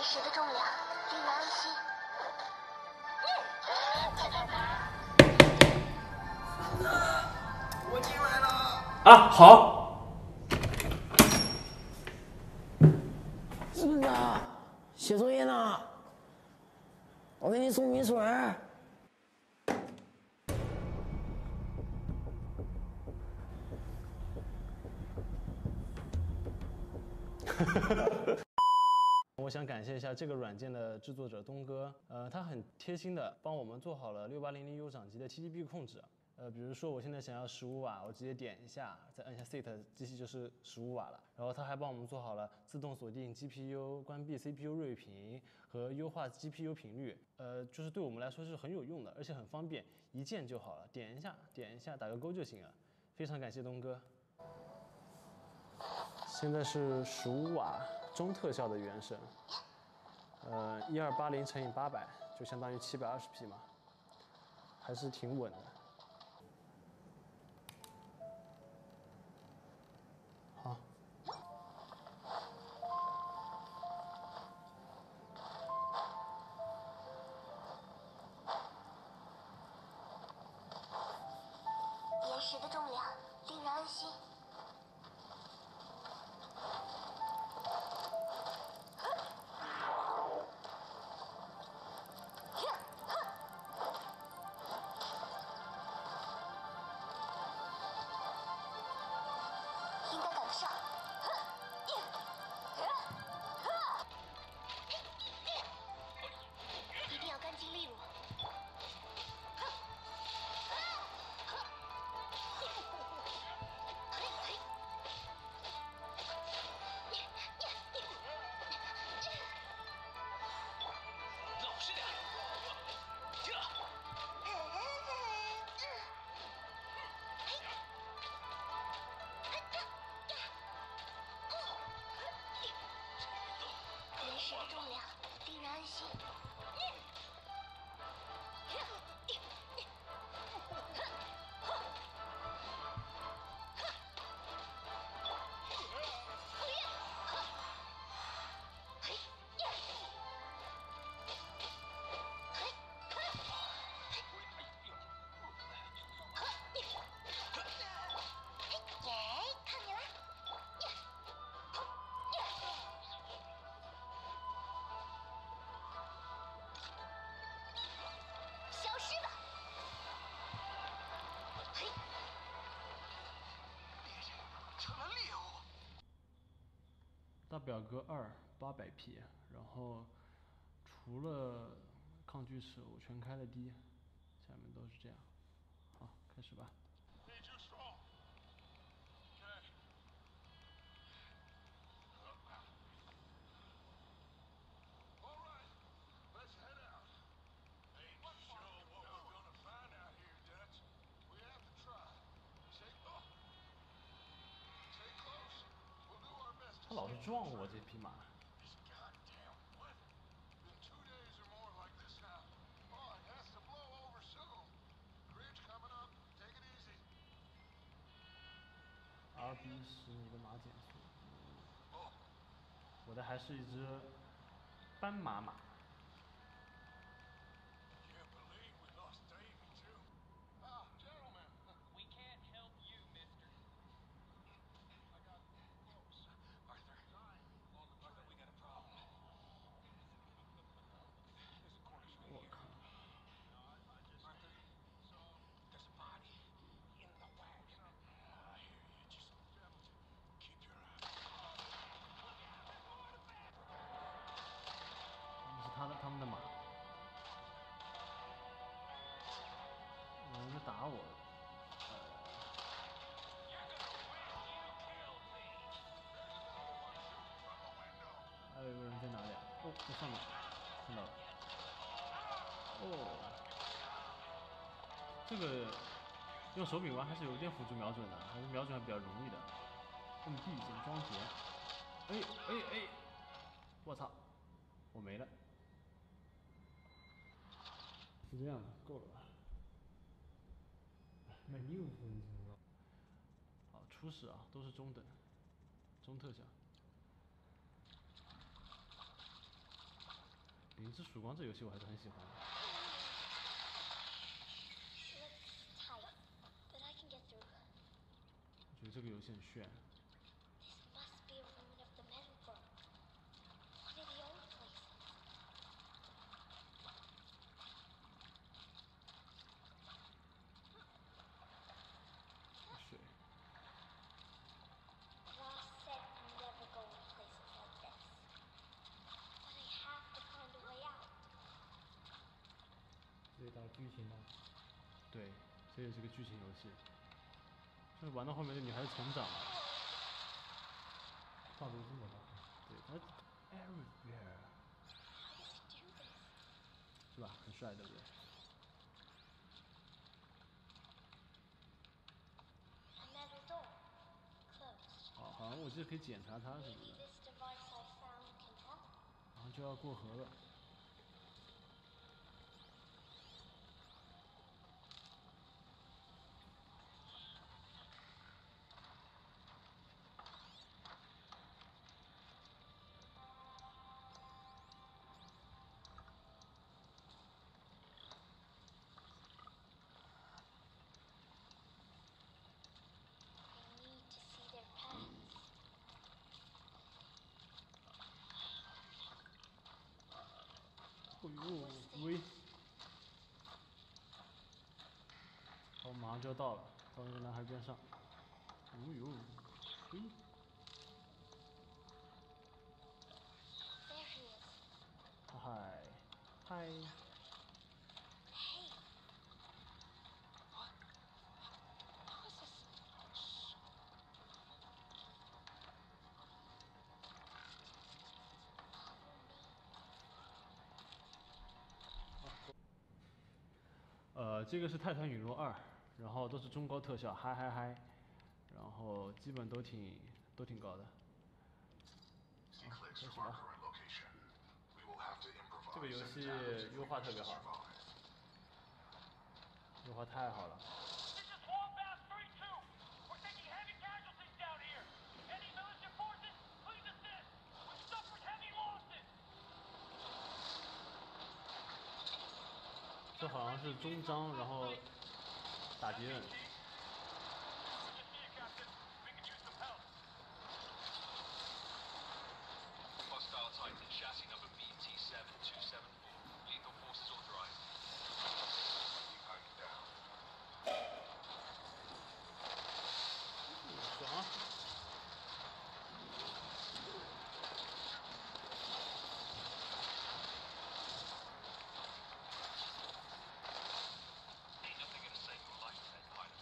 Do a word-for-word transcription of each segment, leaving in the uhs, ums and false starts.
石的重量令人安心。 我进来了。 啊，好。 孙子，写作业呢，我给你送米水。 我想感谢一下这个软件的制作者东哥，呃，他很贴心的帮我们做好了六八零零 U 掌机的 T D P 控制。呃，比如说我现在想要十五瓦，我直接点一下，再按一下 Set， 机器就是十五瓦了。然后他还帮我们做好了自动锁定 G P U、关闭 C P U 睿频和优化 G P U 频率。呃，就是对我们来说是很有用的，而且很方便，一键就好了，点一下，点一下，打个勾就行了。非常感谢东哥。现在是十五瓦中特效的原神。呃，一二八零乘以八百，就相当于七百二十 P 嘛，还是挺稳的。好。 岩石的重量令人安心。应该赶得上。一定要干净利落。 老实点。 岩石的重量令人安心。 大表哥二八百 P， 然后除了抗锯齿我全开了低，下面都是这样。好，开始吧。他老是撞我这匹马。R B 十米的马减速，我的还是一只斑马马。他的他们的马，有人在打我，呃，还有一个人在哪里啊？哦，在上面，看到了。哦，这个用手柄玩还是有点辅助瞄准的，还是瞄准还比较容易的。摁 B 键装填，哎哎哎，我操，我没了。是这样的，够了吧？ 那六分钟了。 好，初始啊，都是中等，中特效。 灵之曙光这游戏我还是很喜欢的。 Looks tight, but I can get through. 我觉得这个游戏很炫。 This must be a ruin of the Metalburg. One of the old places. 水。 Ross said never go in places like this. But I have to find a way out. 这到剧情了， 对，这也是个剧情游戏。就是玩到后面，这女孩子成长了。 跨度这么大， 对，她 everywhere， How does he do this? 是吧？很帅，对不对？ A metal door. Closed. 好，好像我记得可以检查它，是不 Maybe 是？ this device I found can help. 然后就要过河了。 I need to see their paths. 哦呦，喂！好，我马上就要到了，到那个男孩边上。哦呦，喂！ There he is. 嗨，嗨！ Hey. What? How is this? Shh. 呃，这个是《泰坦陨落二》，然后都是中高特效，嗨嗨嗨，然后基本都挺都挺高的。好，开始吧。这个游戏优化特别好，优化太好了。 This is Wombat three two. We're taking heavy casualties down here. Any militia forces, please assist. We've suffered heavy losses. 这好像是终章，然后打敌人。 Good to see you, Captain. We could use some help. Hostile Titan, chassis number B T seven two seven four. Lethal forces authorized. Down. 爽啊！ Ain't nothing gonna save your life, then, pilot.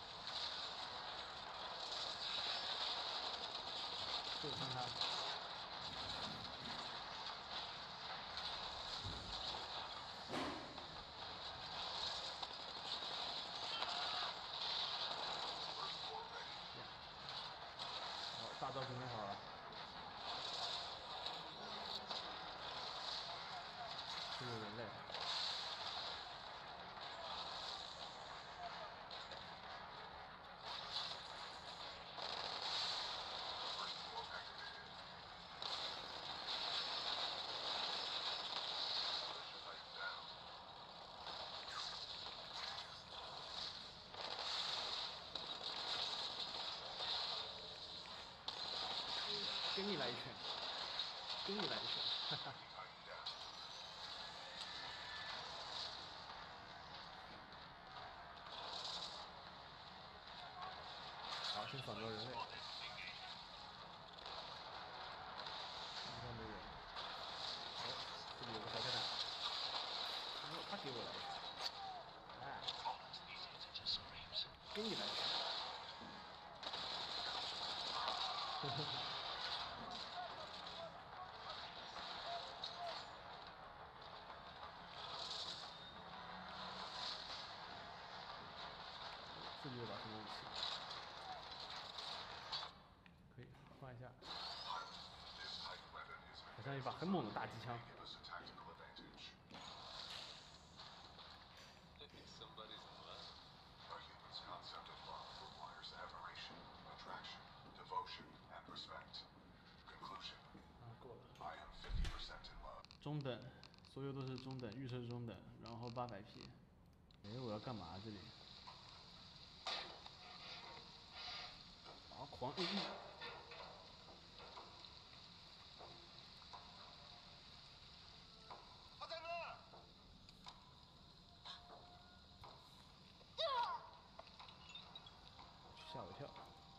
就看他。好，大招准备好了。是个人类。 给你来一拳，给你来一拳，哈哈。好，先扫描人类。应该没人。哦，这里有个小泰坦。没有，他给我来一拳。哎，给你来一拳。呵呵。 这里有把什么武器？可以换一下，好像一把很猛的大机枪。啊，够了。中等， 所有都是中等，预设中等，然后八百匹。哎，我要干嘛这里？啊，狂 A E！ 阿三哥， 吓我一跳。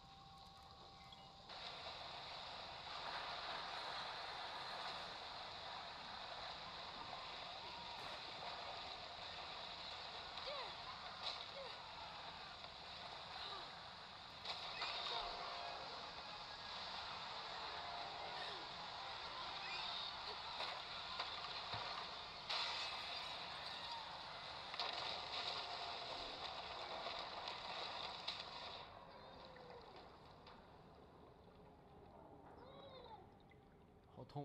好痛！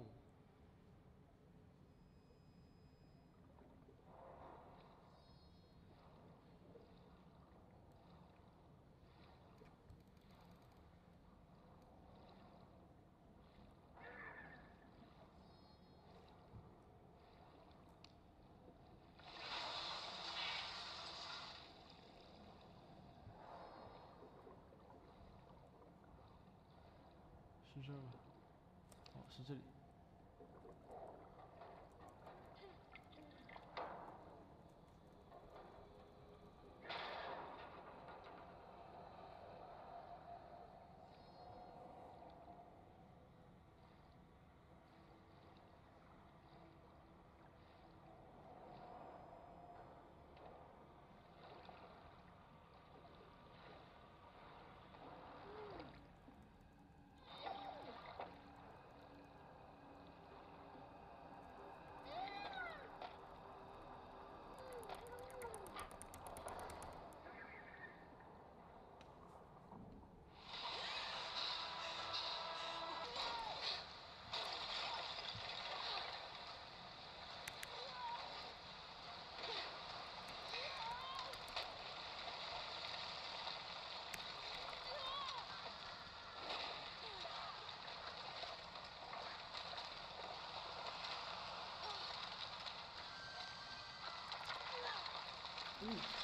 是这儿吗？哦，是这里。嗯。